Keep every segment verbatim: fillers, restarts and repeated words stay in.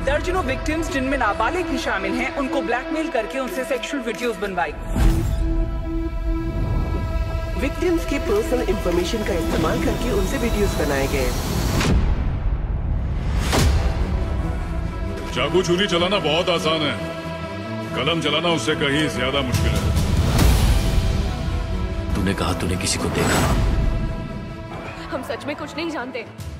दर्जनों विक्टिम्स जिनमें नाबालिग भी शामिल हैं, उनको ब्लैकमेल करके उनसे सेक्सुअल वीडियोस बनवाई। विक्टिम्स की पर्सनल इंफॉर्मेशन का इस्तेमाल करके उनसे वीडियोस बनाए गए। चाकू छुरी चलाना बहुत आसान है, कलम चलाना उससे कहीं ज्यादा मुश्किल है। तूने कहा तूने किसी को देखा? हम सच में कुछ नहीं जानते।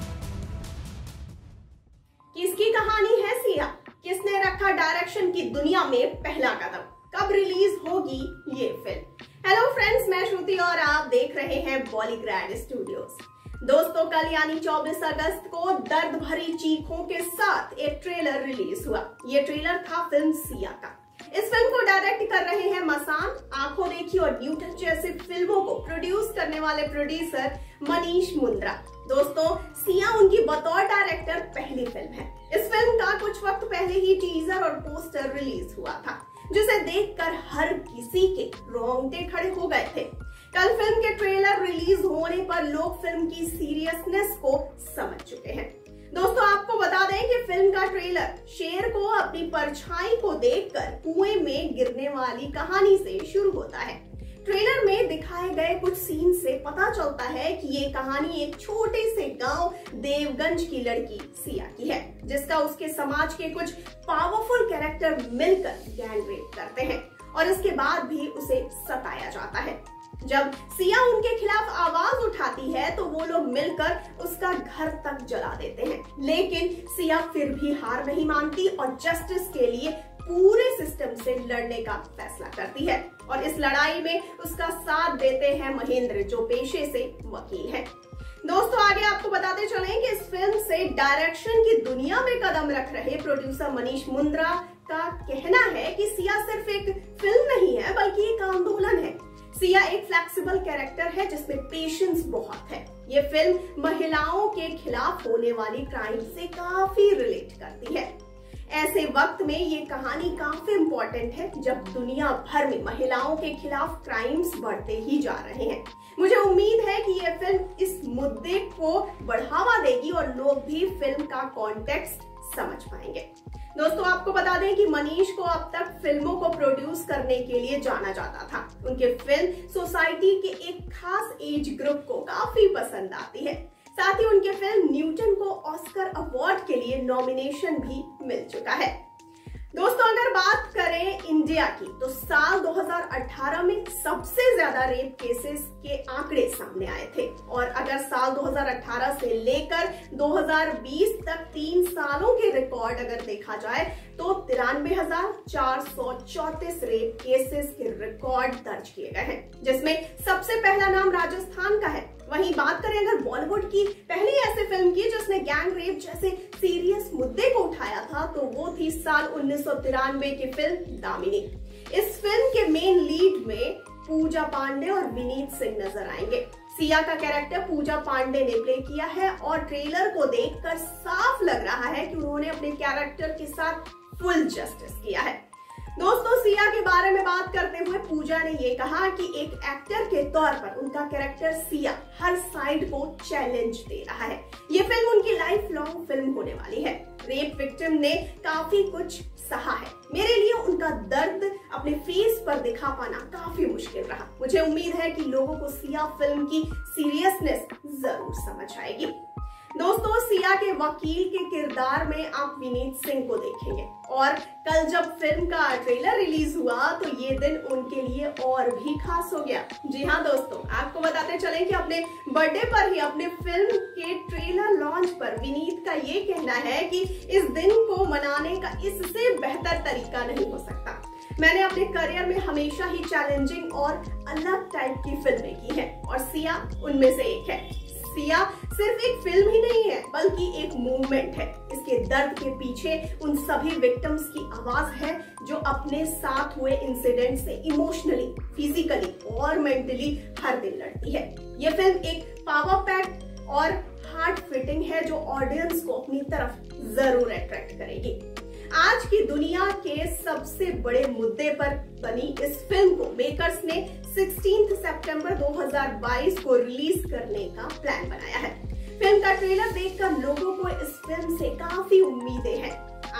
किसकी कहानी है सिया? किसने रखा डायरेक्शन की दुनिया में पहला कदम? कब रिलीज होगी ये फिल्म? हेलो फ्रेंड्स, मैं श्रुति और आप देख रहे हैं बॉलीग्रैंड स्टूडियोज। दोस्तों, कल यानी चौबीस अगस्त को दर्द भरी चीखों के साथ एक ट्रेलर रिलीज हुआ। ये ट्रेलर था फिल्म सिया का। इस फिल्म को डायरेक्ट कर रहे हैं मसान। आंखों देखी और न्यूटन जैसी फिल्मों को प्रोड्यूस करने वाले प्रोड्यूसर मनीष मुंद्रा। दोस्तों, सिया उनकी बतौर डायरेक्टर पहली फिल्म है। इस फिल्म का कुछ वक्त पहले ही टीजर और पोस्टर रिलीज हुआ था, जिसे देखकर हर किसी के रोंगटे खड़े हो गए थे। कल फिल्म के ट्रेलर रिलीज होने पर लोग फिल्म की सीरियसनेस को समझ चुके हैं। दोस्तों, आपको बता दें कि फिल्म का ट्रेलर शेर को अपनी परछाई को देखकर कुएं में गिरने वाली कहानी से शुरू होता है। ट्रेलर में दिखाए गए कुछ सीन से पता चलता है कि ये कहानी एक छोटे से गांव देवगंज की लड़की सिया की है, जिसका उसके समाज के कुछ पावरफुल कैरेक्टर मिलकर गैंग रेप करते हैं और इसके बाद भी उसे सताया जाता है। जब सिया उनके खिलाफ आवाज उठाती है तो वो लोग मिलकर उसका घर तक जला देते हैं, लेकिन सिया फिर भी हार नहीं मानती और जस्टिस के लिए पूरे सिस्टम से लड़ने का फैसला करती है। और इस लड़ाई में उसका साथ देते हैं महेंद्र, जो पेशे से वकील हैं। दोस्तों, आगे आपको बताते चलें कि इस फिल्म से डायरेक्शन की दुनिया में कदम रख रहे प्रोड्यूसर मनीष मुंद्रा का कहना है कि सिया सिर्फ एक फिल्म नहीं है, बल्कि एक आंदोलन है। सिया एक फ्लेक्सिबल कैरेक्टर है जिसमें पेशेंस बहुत है। ये फिल्म महिलाओं के खिलाफ होने वाली क्राइम से काफी रिलेट करती है। ऐसे वक्त में ये कहानी काफी इम्पोर्टेंट है जब दुनिया भर में महिलाओं के खिलाफ क्राइम्स बढ़ते ही जा रहे हैं। मुझे उम्मीद है कि ये फिल्म इस मुद्दे को बढ़ावा देगी और लोग भी फिल्म का कॉन्टेक्स्ट समझ पाएंगे। दोस्तों, आपको बता दें कि मनीष को अब तक फिल्मों को प्रोड्यूस करने के लिए जाना जाता था। उनके फिल्म सोसाइटी के एक खास एज ग्रुप को काफी पसंद आती है। साथ ही उनके फिल्म न्यूटन को ऑस्कर अवार्ड के लिए नॉमिनेशन भी मिल चुका है। दोस्तों, अगर बात करें इंडिया की, तो साल दो हज़ार अठारह में सबसे ज्यादा रेप केसेस के आंकड़े सामने आए थे। और अगर साल दो हज़ार अठारह से लेकर दो हज़ार बीस तक तीन सालों के रिकॉर्ड अगर देखा जाए तो तिरानवे हजार चार सौ चौतीस रेप केसेस के रिकॉर्ड दर्ज किए गए हैं, जिसमें सबसे पहला नाम राजस्थान का है। वहीं बात करें अगर बॉलीवुड की पहली ऐसी फिल्म की जिसने गैंग रेप जैसे सीरियस मुद्दे को उठाया था, तो वो थी साल उन्नीस सौ तिरानवे की फिल्म दामिनी। इस फिल्म के मेन लीड में पूजा पांडे और विनीत सिंह नजर आएंगे। सिया का कैरेक्टर पूजा पांडे ने प्ले किया है और ट्रेलर को देखकर साफ लग रहा है कि उन्होंने अपने कैरेक्टर के साथ फुल जस्टिस किया है। दोस्तों, सिया के बारे में बात करते हुए पूजा ने ये कहा कि एक एक्टर के तौर पर उनका कैरेक्टर सिया हर साइड को चैलेंज दे रहा है। ये फिल्म उनकी लाइफ लॉन्ग फिल्म होने वाली है। रेप विक्टिम ने काफी कुछ सहा है। मेरे लिए उनका दर्द अपने फेस पर दिखा पाना काफी मुश्किल रहा। मुझे उम्मीद है कि लोगों को सिया फिल्म की सीरियसनेस जरूर समझ आएगी। दोस्तों, सिया के वकील के किरदार में आप विनीत सिंह को देखेंगे और कल जब फिल्म का ट्रेलर रिलीज हुआ तो ये दिन उनके लिए और भी खास हो गया। जी हाँ दोस्तों, आपको बताते चले कि अपने बर्थडे पर ही अपने फिल्म के ट्रेलर लॉन्च पर विनीत का ये कहना है कि इस दिन को मनाने का इससे बेहतर तरीका नहीं हो सकता। मैंने अपने करियर में हमेशा ही चैलेंजिंग और अलग टाइप की फिल्में की है और सिया उनमें से एक है। सिया सिर्फ एक फिल्म ही नहीं है, बल्कि एक मूवमेंट है। इसके दर्द के पीछे उन सभी विक्टिम्स की आवाज है जो अपने साथ हुए इंसिडेंट से इमोशनली, फिजिकली और मेंटली हर दिन लड़ती है। ये फिल्म एक पावर पैक्ड और हार्ट फिटिंग है जो ऑडियंस को अपनी तरफ जरूर अट्रैक्ट करेगी। आज की दुनिया के सबसे बड़े मुद्दे पर बनी इस फिल्म को मेकर्स ने सोलह सितंबर दो हज़ार बाईस को रिलीज करने का प्लान बनाया है। फिल्म का ट्रेलर देखकर लोगों को इस फिल्म से काफी उम्मीदें हैं।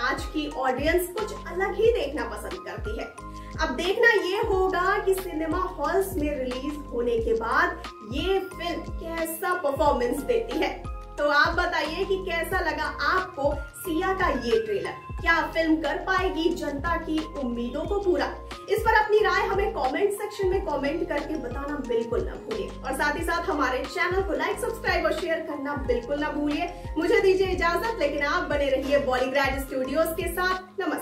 आज की ऑडियंस कुछ अलग ही देखना पसंद करती है। अब देखना ये होगा कि सिनेमा हॉल्स में रिलीज होने के बाद ये फिल्म कैसा परफॉर्मेंस देती है। तो आप बताइए कि कैसा लगा आपको सिया का ये ट्रेलर। क्या फिल्म कर पाएगी जनता की उम्मीदों को पूरा? इस पर अपनी राय हमें कमेंट सेक्शन में कमेंट करके बताना बिल्कुल ना भूलिए और साथ ही साथ हमारे चैनल को लाइक, सब्सक्राइब और शेयर करना बिल्कुल ना भूलिए। मुझे दीजिए इजाजत, लेकिन आप बने रहिए बॉलीग्रैड स्टूडियोज के साथ। नमस्कार।